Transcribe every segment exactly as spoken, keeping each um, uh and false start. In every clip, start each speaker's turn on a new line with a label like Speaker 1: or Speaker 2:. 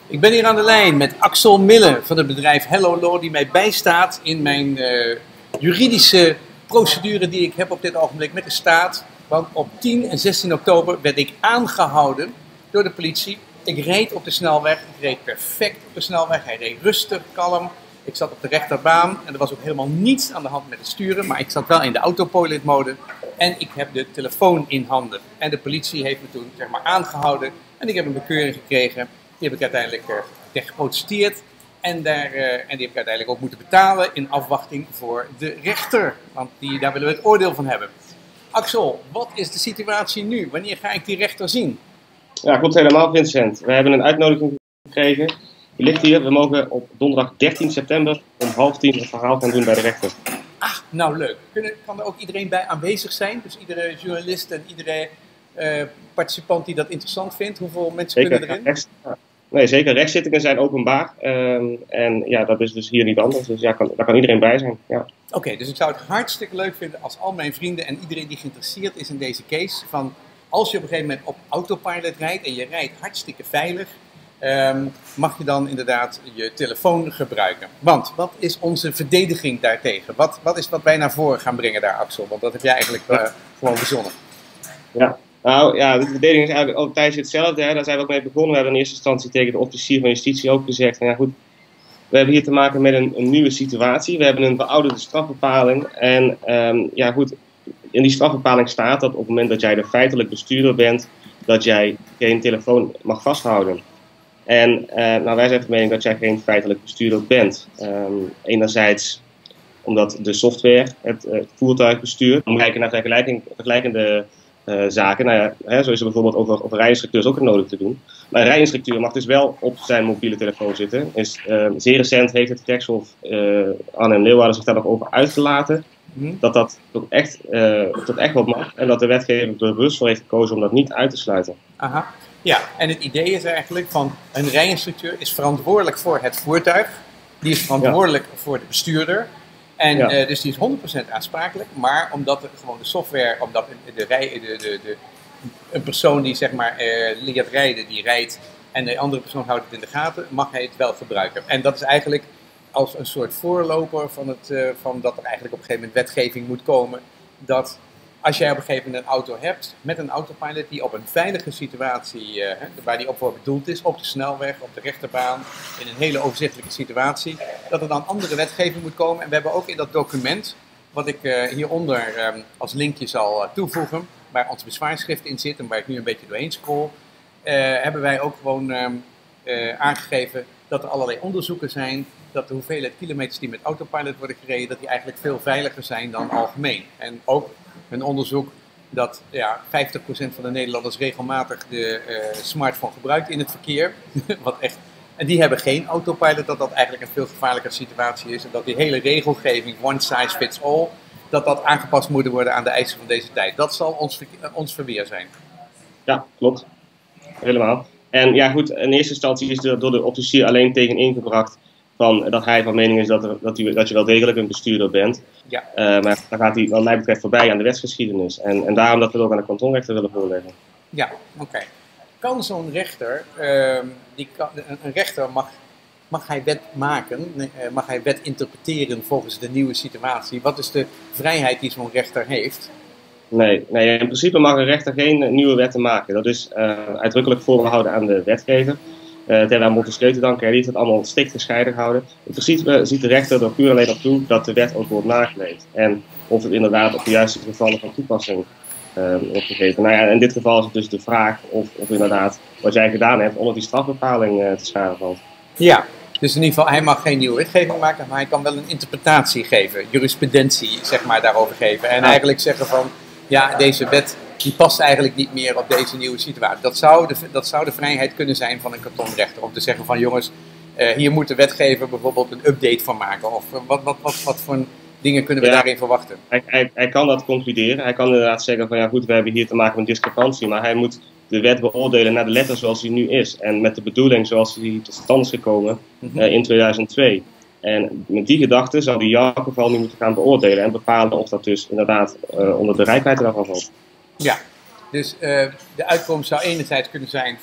Speaker 1: Ik ben hier aan de lijn met Axel Mille van het bedrijf Hello Law, die mij bijstaat in mijn uh, juridische procedure die ik heb op dit ogenblik met de staat. Want op tien en zestien oktober werd ik aangehouden door de politie. Ik reed op de snelweg, ik reed perfect op de snelweg, hij reed rustig, kalm. Ik zat op de rechterbaan en er was ook helemaal niets aan de hand met het sturen, maar ik zat wel in de autopilot mode en ik heb de telefoon in handen. En de politie heeft me toen zeg maar aangehouden en ik heb een bekeuring gekregen. Die heb ik uiteindelijk uh, tegen geprotesteerd en, daar, uh, en die heb ik uiteindelijk ook moeten betalen in afwachting voor de rechter. Want die, daar willen we het oordeel van hebben. Axel, wat is de situatie nu? Wanneer ga ik die rechter zien?
Speaker 2: Ja, klopt helemaal, Vincent. We hebben een uitnodiging gekregen. Die ligt hier. We mogen op donderdag dertien september om half tien het verhaal gaan doen bij de rechter.
Speaker 1: Ah, nou leuk. Kunnen, kan er ook iedereen bij aanwezig zijn? Dus iedere journalist en iedere uh, participant die dat interessant vindt? Hoeveel mensen
Speaker 2: Zeker,
Speaker 1: kunnen erin?
Speaker 2: Rechts, nee, zeker. Rechtszittingen zijn openbaar. Um, en ja, dat is dus hier niet anders. Dus ja, kan, daar kan iedereen bij zijn. Ja.
Speaker 1: Oké, okay, dus ik zou het hartstikke leuk vinden als al mijn vrienden en iedereen die geïnteresseerd is in deze case, van als je op een gegeven moment op autopilot rijdt en je rijdt hartstikke veilig, um, mag je dan inderdaad je telefoon gebruiken. Want wat is onze verdediging daartegen? Wat, wat is wat wij naar voren gaan brengen daar, Axel? Want dat heb jij eigenlijk uh, gewoon verzonnen.
Speaker 2: Ja. Nou ja, de verdediging is eigenlijk ook tijdens hetzelfde. Hè. Daar zijn we ook mee begonnen. We hebben in eerste instantie tegen de officier van justitie ook gezegd. Nou ja, goed, we hebben hier te maken met een, een nieuwe situatie. We hebben een verouderde strafbepaling. En um, ja, goed, in die strafbepaling staat dat op het moment dat jij de feitelijk bestuurder bent, dat jij geen telefoon mag vasthouden. En uh, nou, wij zijn van mening dat jij geen feitelijk bestuurder bent. Um, enerzijds omdat de software het, uh, het voertuigbestuur, om te kijken naar vergelijking, vergelijkende Uh, zaken. Nou ja, hè, zo is er bijvoorbeeld over, over rijinstructeurs ook nodig te doen. Maar een rijinstructeur mag dus wel op zijn mobiele telefoon zitten. Is, uh, zeer recent heeft het gerechtshof uh, Arnhem-Leeuwarden zich daar nog over uitgelaten. Mm-hmm. Dat dat tot echt, uh, tot echt wat mag. En dat de wetgever er bewust voor heeft gekozen om dat niet uit te sluiten.
Speaker 1: Aha. Ja, en het idee is eigenlijk van een rijinstructeur is verantwoordelijk voor het voertuig. Die is verantwoordelijk ja. voor de bestuurder. En ja. uh, dus die is honderd procent aansprakelijk, maar omdat er gewoon de software, omdat de rij, de, de, de, een persoon die zeg maar uh, leert rijden, die rijdt en de andere persoon houdt het in de gaten, mag hij het wel gebruiken. En dat is eigenlijk als een soort voorloper van, het, uh, van dat er eigenlijk op een gegeven moment wetgeving moet komen, dat als jij op een gegeven moment een auto hebt met een autopilot die op een veilige situatie, uh, waar die op voor bedoeld is, op de snelweg, op de rechterbaan, in een hele overzichtelijke situatie, dat er dan andere wetgeving moet komen. En we hebben ook in dat document, wat ik uh, hieronder um, als linkje zal uh, toevoegen, waar ons bezwaarschrift in zit en waar ik nu een beetje doorheen scroll, uh, hebben wij ook gewoon um, uh, aangegeven dat er allerlei onderzoeken zijn, dat de hoeveelheid kilometers die met autopilot worden gereden, dat die eigenlijk veel veiliger zijn dan algemeen. En ook een onderzoek dat ja, vijftig procent van de Nederlanders regelmatig de uh, smartphone gebruikt in het verkeer. Wat echt, en die hebben geen autopilot, dat dat eigenlijk een veel gevaarlijker situatie is. En dat die hele regelgeving, one size fits all, dat dat aangepast moet worden aan de eisen van deze tijd. Dat zal ons, uh, ons verweer zijn.
Speaker 2: Ja, klopt. Helemaal. En ja goed, in eerste instantie is er door de officier alleen tegen ingebracht van, dat hij van mening is dat, er, dat, u, dat je wel degelijk een bestuurder bent. Ja. Uh, maar dan gaat hij wat mij betreft voorbij aan de wetsgeschiedenis. En, en daarom dat we het ook aan de kantonrechter willen voorleggen.
Speaker 1: Ja, oké. Okay. Kan zo'n rechter, uh, die kan, een rechter mag, mag hij wet maken, uh, mag hij wet interpreteren volgens de nieuwe situatie? Wat is de vrijheid die zo'n rechter heeft?
Speaker 2: Nee, nee, in principe mag een rechter geen nieuwe wetten maken. Dat is uh, uitdrukkelijk voorbehouden aan de wetgever. Uh, ter aan Montesquieu te danken, hij liet het allemaal strikt gescheiden houden. In principe ziet de rechter er puur alleen op toe dat de wet ook wordt nageleefd. En of het inderdaad op de juiste gevallen van toepassing uh, wordt gegeven. Nou ja, in dit geval is het dus de vraag of, of inderdaad wat jij gedaan hebt onder die strafbepaling uh, te schade valt.
Speaker 1: Ja, dus in ieder geval, hij mag geen nieuwe wetgeving maken, maar hij kan wel een interpretatie geven, jurisprudentie zeg maar daarover geven. En ja. eigenlijk zeggen van, ja, deze wet die past eigenlijk niet meer op deze nieuwe situatie. Dat zou de, dat zou de vrijheid kunnen zijn van een kantonrechter. Om te zeggen van jongens, uh, hier moet de wetgever bijvoorbeeld een update van maken. Of uh, wat, wat, wat, wat voor dingen kunnen we ja, daarin verwachten?
Speaker 2: Hij, hij, hij kan dat concluderen. Hij kan inderdaad zeggen van ja goed, we hebben hier te maken met discrepantie. Maar hij moet de wet beoordelen naar de letter zoals die nu is. En met de bedoeling zoals die tot stand is gekomen mm-hmm. uh, in tweeduizend twee. En met die gedachte zou hij in jouw geval nu moeten gaan beoordelen. En bepalen of dat dus inderdaad uh, onder de rijkwijde daarvan valt.
Speaker 1: Ja, dus uh, de uitkomst zou enerzijds kunnen zijn van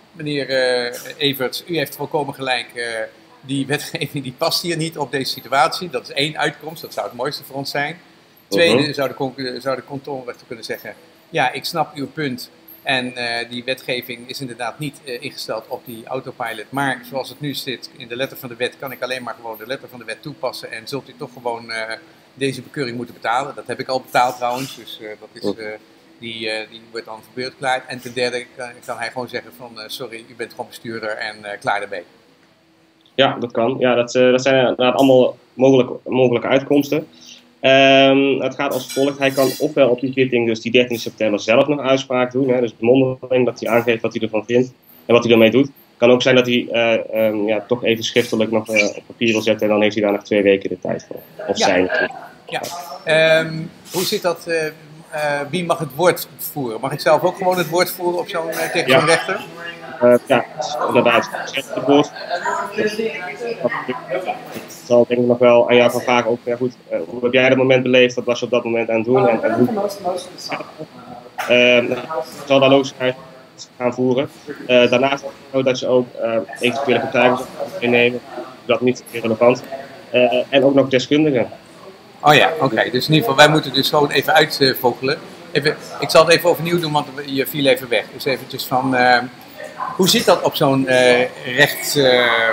Speaker 1: meneer uh, Everts, u heeft volkomen gelijk. Uh, die wetgeving die past hier niet op deze situatie. Dat is één uitkomst, dat zou het mooiste voor ons zijn. Tweede, uh-huh. zou, de, zou de kantonrechter kunnen zeggen, ja, ik snap uw punt. En uh, die wetgeving is inderdaad niet uh, ingesteld op die autopilot. Maar zoals het nu zit in de letter van de wet, kan ik alleen maar gewoon de letter van de wet toepassen. En zult u toch gewoon uh, deze bekeuring moeten betalen. Dat heb ik al betaald trouwens. Dus uh, dat is, uh, die, uh, die wordt dan verbeurdklaard. En ten derde kan, kan hij gewoon zeggen van uh, sorry, u bent gewoon bestuurder en uh, klaar daarmee.
Speaker 2: Ja, dat kan. Ja, dat, uh, dat zijn inderdaad allemaal mogelijke, mogelijke uitkomsten. Um, het gaat als volgt. Hij kan ofwel op die zitting, dus die dertien september, zelf nog uitspraak doen. Hè, dus mondeling, dat hij aangeeft wat hij ervan vindt en wat hij ermee doet. Het kan ook zijn dat hij uh, um, ja, toch even schriftelijk nog uh, op papier wil zetten en dan heeft hij daar nog twee weken de tijd voor. Of
Speaker 1: ja.
Speaker 2: zijn.
Speaker 1: Ja. Um, hoe zit dat? Uh, uh, wie mag het woord voeren? Mag ik zelf ook gewoon het woord voeren op zo'n, uh, tegen ja. zo'n rechter?
Speaker 2: Uh, ja, inderdaad. Het woord. Ik zal denk ik nog wel aan jou gaan vragen, ook, ja, goed, uh, hoe heb jij dat moment beleefd, wat was je op dat moment aan het doen? En, en hoe... uh, ik zal daar logisch gaan voeren. Uh, daarnaast is het zo dat je ook uh, eventuele getuigen innemen, dat niet relevant. Uh, en ook nog deskundigen.
Speaker 1: Oh ja, oké. Okay. Dus in ieder geval, wij moeten dus gewoon even uitvogelen. Even, ik zal het even overnieuw doen, want je viel even weg. Dus eventjes van, uh, hoe zit dat op zo'n uh, rechtszaak?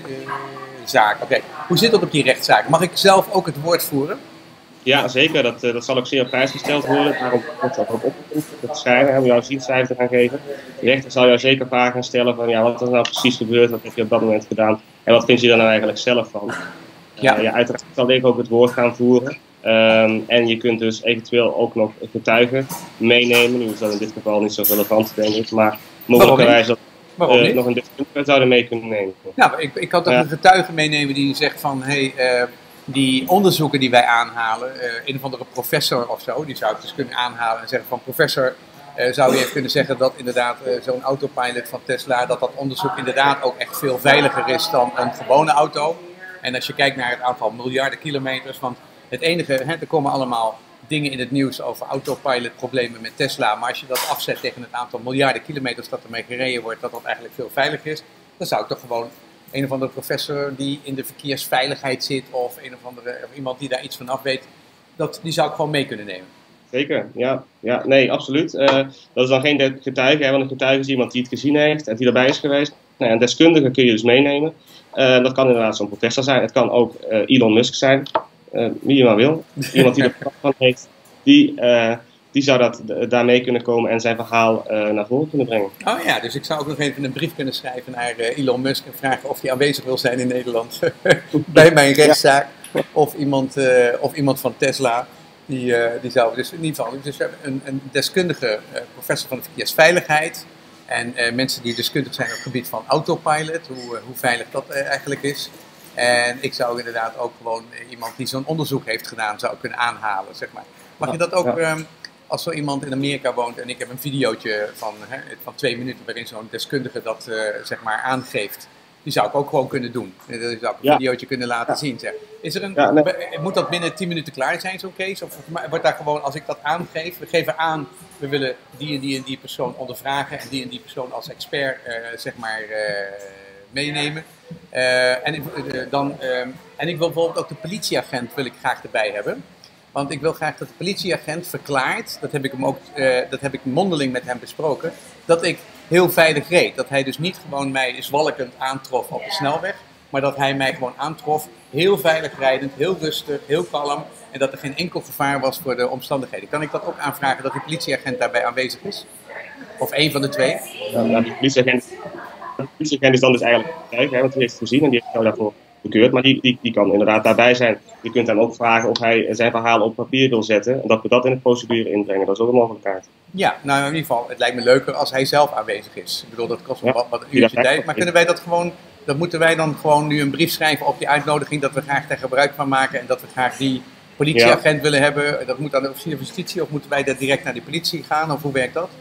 Speaker 1: Uh, Oké, okay. Hoe zit dat op die rechtszaak? Mag ik zelf ook het woord voeren?
Speaker 2: Ja, zeker. Dat, dat zal ook zeer op prijs gesteld worden. Daarom wordt dat ook opgeroepen, het schrijven, om jouw zienscijfer te gaan geven. De rechter zal jou zeker vragen stellen van, ja, wat is nou precies gebeurd, wat heb je op dat moment gedaan en wat vind je er nou eigenlijk zelf van? Ja, uh, ja uiteraard zal ik ook het woord gaan voeren. Um, en je kunt dus eventueel ook nog getuigen meenemen. Nu is dat in dit geval niet zo relevant, denk ik, maar mogelijkerwijs dat uh, nog een deskundige zouden mee kunnen nemen.
Speaker 1: Nou, ik, ik kan toch ja. een getuige meenemen die zegt van, hé, hey, uh, die onderzoeken die wij aanhalen, uh, een of andere professor of zo, die zou ik dus kunnen aanhalen en zeggen van, professor, uh, zou je even kunnen zeggen dat inderdaad uh, zo'n autopilot van Tesla, dat dat onderzoek inderdaad ook echt veel veiliger is dan een gewone auto. En als je kijkt naar het aantal miljarden kilometers, want het enige, hè, er komen allemaal dingen in het nieuws over autopilot problemen met Tesla, maar als je dat afzet tegen het aantal miljarden kilometers dat ermee gereden wordt, dat dat eigenlijk veel veiliger is, dan zou ik toch gewoon een of andere professor die in de verkeersveiligheid zit of een of andere of iemand die daar iets van af weet, dat, die zou ik gewoon mee kunnen nemen.
Speaker 2: Zeker, ja. ja nee, absoluut. Uh, dat is dan geen getuige, hè, want een getuige is iemand die het gezien heeft en die erbij is geweest. Nou, een deskundige kun je dus meenemen. Uh, dat kan inderdaad zo'n professor zijn. Het kan ook uh, Elon Musk zijn. Uh, wie je maar wil. Iemand die er verstand van heeft, die, uh, die zou dat, uh, daarmee kunnen komen en zijn verhaal uh, naar voren kunnen brengen.
Speaker 1: Oh ja, dus ik zou ook nog even een brief kunnen schrijven naar uh, Elon Musk en vragen of hij aanwezig wil zijn in Nederland bij mijn rechtszaak. Ja. Of, iemand, uh, of iemand van Tesla. Die, uh, die zou dus in ieder geval, dus we hebben een, een deskundige uh, professor van de verkeersveiligheid. En uh, mensen die deskundig zijn op het gebied van autopilot, hoe, uh, hoe veilig dat uh, eigenlijk is. En ik zou inderdaad ook gewoon uh, iemand die zo'n onderzoek heeft gedaan zou kunnen aanhalen, zeg maar. Mag je dat ook, ja. um, als zo iemand in Amerika woont en ik heb een videootje van, uh, van twee minuten waarin zo'n deskundige dat uh, zeg maar aangeeft. Die zou ik ook gewoon kunnen doen. Die zou ik een ja. videootje kunnen laten ja. zien. Zeg. Is er een, ja, nee. Moet dat binnen tien minuten klaar zijn, zo'n case? Of wordt daar gewoon, als ik dat aangeef, we geven aan, we willen die en die en die persoon ondervragen en die en die persoon als expert uh, zeg maar uh, meenemen. Uh, en, uh, dan, uh, en ik wil bijvoorbeeld ook de politieagent wil ik graag erbij hebben. Want ik wil graag dat de politieagent verklaart, dat heb ik hem ook, uh, dat heb ik mondeling met hem besproken, dat ik heel veilig reed. Dat hij dus niet gewoon mij zwalkend aantrof op de snelweg, maar dat hij mij gewoon aantrof, heel veilig rijdend, heel rustig, heel kalm, en dat er geen enkel gevaar was voor de omstandigheden. Kan ik dat ook aanvragen dat die politieagent daarbij aanwezig is? Of één van de twee?
Speaker 2: Ja, nou, die politieagent, de politieagent is dan dus eigenlijk getuige, hè, want die heeft het gezien en die heeft jou daarvoor bekeurd, maar die, die, die kan inderdaad daarbij zijn. Je kunt hem ook vragen of hij zijn verhaal op papier wil zetten en dat we dat in de procedure inbrengen. Dat is ook een mogelijkheid.
Speaker 1: Ja, nou in ieder geval, het lijkt me leuker als hij zelf aanwezig is. Ik bedoel, dat kost ja, wat, wat een uurtje tijd, maar kunnen wij dat gewoon, dat moeten wij dan gewoon nu een brief schrijven op die uitnodiging, dat we graag daar gebruik van maken en dat we graag die politieagent ja. willen hebben. Dat moet aan de officier van justitie of moeten wij daar direct naar de politie gaan of hoe werkt dat?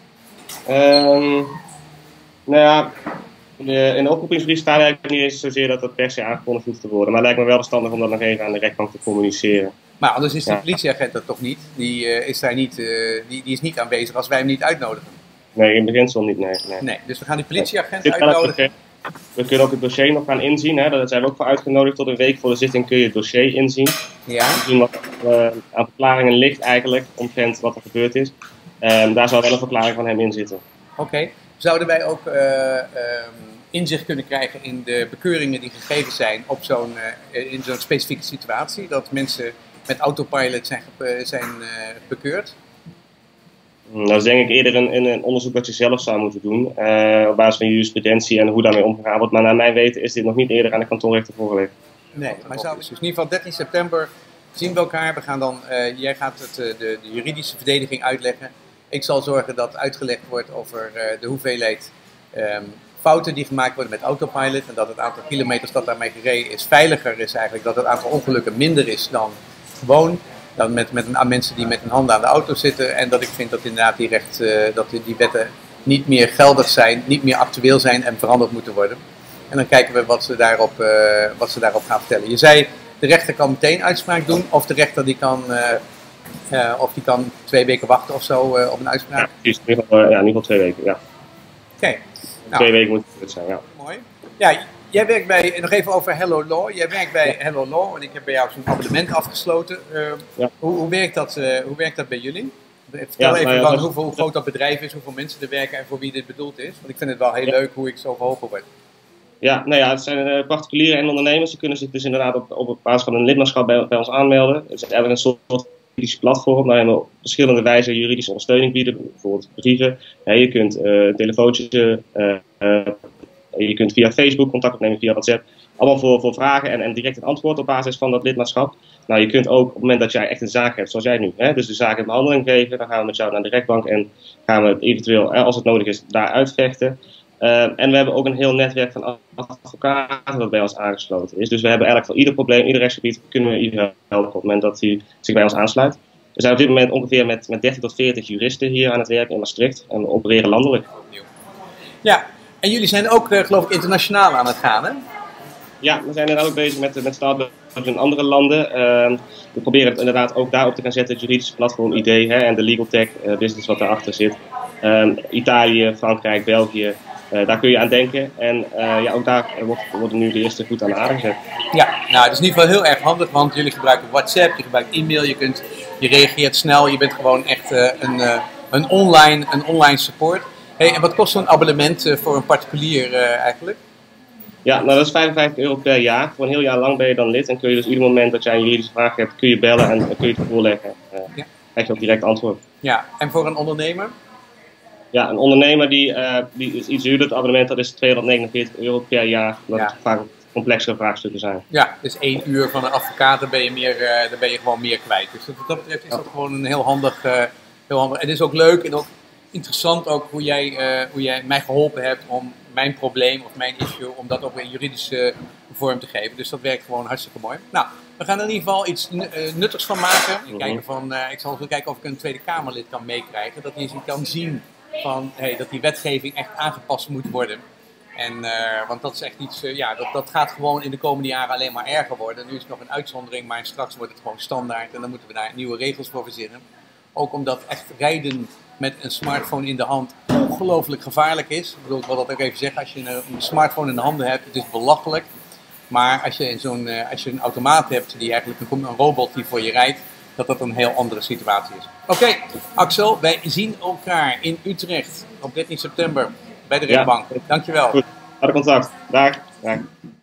Speaker 2: Um, nou ja, in de, in de oproepingsbrief staat eigenlijk niet eens zozeer dat dat per se aangekondigd hoeft te worden. Maar het lijkt me wel verstandig om dat nog even aan de rechtbank te communiceren.
Speaker 1: Maar anders is de ja. politieagent dat toch niet? Die, uh, is daar niet, uh, die, die is niet aanwezig als wij hem niet uitnodigen.
Speaker 2: Nee, in beginsel niet, nee. Nee,
Speaker 1: nee dus we gaan die politieagent
Speaker 2: nee.
Speaker 1: uitnodigen.
Speaker 2: We kunnen ook het dossier nog gaan inzien. Hè. Daar zijn we ook voor uitgenodigd. Tot een week voor de zitting kun je het dossier inzien.
Speaker 1: Ja.
Speaker 2: Zien wat er uh, aan verklaringen ligt eigenlijk, omtrent wat er gebeurd is. Um, daar zal wel een verklaring van hem in zitten.
Speaker 1: Oké. Okay. Zouden wij ook uh, um, inzicht kunnen krijgen in de bekeuringen die gegeven zijn op zo'n, uh, in zo'n specifieke situatie? Dat mensen met autopilot zijn, zijn uh, bekeurd?
Speaker 2: Dat is denk ik eerder een, een onderzoek dat je zelf zou moeten doen, uh, op basis van jurisprudentie en hoe daarmee omgegaan wordt. Maar naar mijn weten is dit nog niet eerder aan de kantonrechter voorgelegd.
Speaker 1: Nee, maar zou, dus in ieder geval dertien september zien we elkaar. We gaan dan, uh, jij gaat het, uh, de, de juridische verdediging uitleggen. Ik zal zorgen dat uitgelegd wordt over uh, de hoeveelheid um, fouten die gemaakt worden met autopilot. En dat het aantal kilometers dat daarmee gereden is veiliger is eigenlijk. Dat het aantal ongelukken minder is dan gewoon. Dan met, met aan mensen die met hun handen aan de auto zitten. En dat ik vind dat inderdaad die, recht, uh, dat die, die wetten niet meer geldig zijn, niet meer actueel zijn en veranderd moeten worden. En dan kijken we wat ze daarop, uh, wat ze daarop gaan vertellen. Je zei, de rechter kan meteen uitspraak doen, of de rechter die kan, uh, uh, of die kan twee weken wachten of zo uh, op een uitspraak.
Speaker 2: Ja, precies. In ieder geval, uh, ja, in ieder geval twee weken, ja.
Speaker 1: Oké. Okay. Nou,
Speaker 2: twee weken moet het zijn, ja.
Speaker 1: Mooi. Ja, jij werkt bij, nog even over Hello Law. Jij werkt bij ja. Hello Law en ik heb bij jou zo'n abonnement afgesloten. Uh, ja. hoe, hoe, werkt dat, uh, hoe werkt dat bij jullie? Vertel ja, even nou ja, dan hoeveel, hoe groot dat bedrijf is, hoeveel mensen er werken en voor wie dit bedoeld is. Want ik vind het wel heel ja. leuk hoe ik zo geholpen word.
Speaker 2: Ja, nou ja, het zijn uh, particulieren en ondernemers. Die kunnen zich dus inderdaad op, op basis van een lidmaatschap bij, bij ons aanmelden. Het is eigenlijk een soort juridisch platform waarin we op verschillende wijzen juridische ondersteuning bieden. Bijvoorbeeld brieven. Ja, je kunt uh, telefoontjes, uh, uh, je kunt via Facebook contact opnemen, via WhatsApp. Allemaal voor, voor vragen en, en direct een antwoord op basis van dat lidmaatschap. Nou, je kunt ook op het moment dat jij echt een zaak hebt, zoals jij nu, hè, dus de zaak in behandeling geven, dan gaan we met jou naar de rechtbank en gaan we het eventueel, als het nodig is, daar uitvechten. Uh, en we hebben ook een heel netwerk van advocaten dat bij ons aangesloten is. Dus we hebben eigenlijk voor ieder probleem, ieder rechtsgebied, kunnen we iedereen helpen op het moment dat hij zich bij ons aansluit. We zijn op dit moment ongeveer met, met dertig tot veertig juristen hier aan het werk in Maastricht en we opereren landelijk.
Speaker 1: Ja, en jullie zijn ook, uh, geloof ik, internationaal aan het gaan, hè?
Speaker 2: Ja, we zijn inderdaad ook bezig met, met start-ups in andere landen. Uh, we proberen het inderdaad ook daarop te gaan zetten, het juridische platform I D hè, en de legal tech uh, business wat daarachter zit. Uh, Italië, Frankrijk, België, uh, daar kun je aan denken. En uh, ja, ook daar wordt, worden nu de eerste voet aan de aarde gezet.
Speaker 1: Ja, nou, het is in ieder geval heel erg handig, want jullie gebruiken WhatsApp, je gebruikt e-mail, je, kunt, je reageert snel, je bent gewoon echt uh, een, uh, een, online, een online support. Hey, en wat kost zo'n abonnement uh, voor een particulier uh, eigenlijk?
Speaker 2: Ja, nou dat is vijfenvijftig euro per jaar. Voor een heel jaar lang ben je dan lid en kun je dus ieder moment dat jij een juridische vraag hebt, kun je bellen en kun je het voorleggen. Uh, ja. Krijg je ook direct antwoord.
Speaker 1: Ja, en voor een ondernemer?
Speaker 2: Ja, een ondernemer die, uh, die is iets duurder. Het abonnement dat is tweehonderdnegenenveertig euro per jaar, omdat ja. het vaak complexere vraagstukken zijn.
Speaker 1: Ja, dus één uur van een advocaat, dan ben je, meer, uh, dan ben je gewoon meer kwijt. Dus wat dat betreft is dat gewoon een heel handig, uh, heel handig. En het is ook leuk en ook interessant ook hoe jij, uh, hoe jij mij geholpen hebt om mijn probleem of mijn issue, om dat ook in juridische vorm te geven. Dus dat werkt gewoon hartstikke mooi. Nou, we gaan er in ieder geval iets nuttigs van maken. Ik, kijken van, uh, ik zal even kijken of ik een Tweede Kamerlid kan meekrijgen. Dat hij kan zien van, hey, dat die wetgeving echt aangepast moet worden. En, uh, want dat is echt iets, uh, ja, dat, dat gaat gewoon in de komende jaren alleen maar erger worden. Nu is het nog een uitzondering, maar straks wordt het gewoon standaard. En dan moeten we daar nieuwe regels voor verzinnen. Ook omdat echt rijden met een smartphone in de hand ongelooflijk gevaarlijk is. Ik bedoel, ik wil dat ook even zeggen, als je een, een smartphone in de handen hebt, het is belachelijk. Maar als je, zo'n, uh, als je een automaat hebt, die eigenlijk een, een robot die voor je rijdt, dat dat een heel andere situatie is. Oké, okay, Axel, wij zien elkaar in Utrecht op dertien september bij de rechtbank. Ja. Dankjewel.
Speaker 2: Goed, harde contact. Dag. Dag.